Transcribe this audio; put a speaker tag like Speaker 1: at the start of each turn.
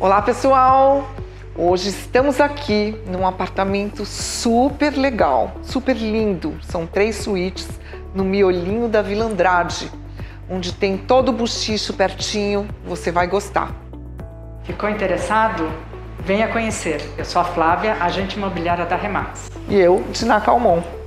Speaker 1: Olá pessoal! Hoje estamos aqui num apartamento super legal, super lindo. São 3 suítes no miolinho da Vila Andrade, onde tem todo o buchicho pertinho, você vai gostar.
Speaker 2: Ficou interessado? Venha conhecer. Eu sou a Flávia, agente imobiliária da Remax.
Speaker 1: E eu, Dina Calmon.